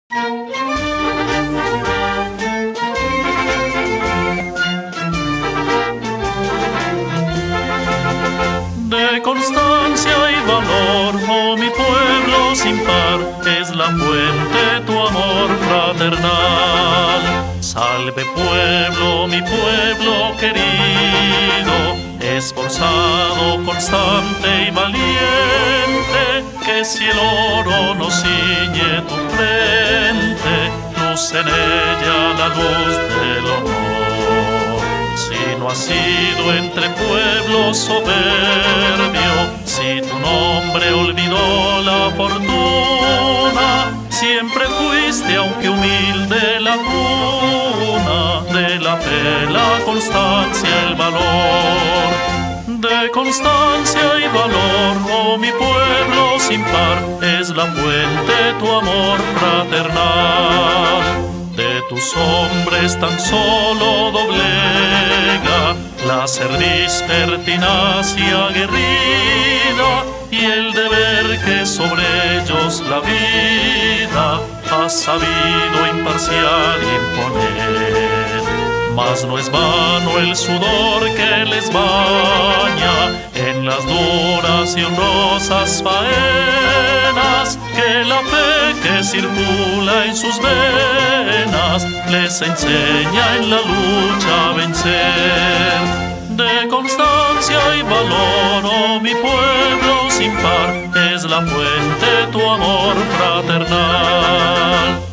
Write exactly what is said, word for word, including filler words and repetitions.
De constancia y valor, oh mi pueblo sin par, es la fuente tu amor fraternal. Salve pueblo, mi pueblo querido, esforzado, constante y valiente, que si el oro no ciñe tu frente, luce en ella la luz del honor. Si no has sido entre pueblos soberbio, si tu nombre olvidó la fortuna, siempre fuiste, aunque humilde, la cuna de la fe, la constancia, el valor. De constancia y valor, oh mi pueblo sin par, es la fuente tu amor fraternal. De tus hombres tan solo doblega la cerviz pertinaz y aguerrida, y el deber que sobre ellos la vida ha sabido imparcial imponer. Mas no es vano el sudor que les baña en las duras y honrosas faenas, que la fe que circula en sus venas les enseña en la lucha a vencer. De constancia y valor, oh mi pueblo sin par, es la fuente tu amor fraternal.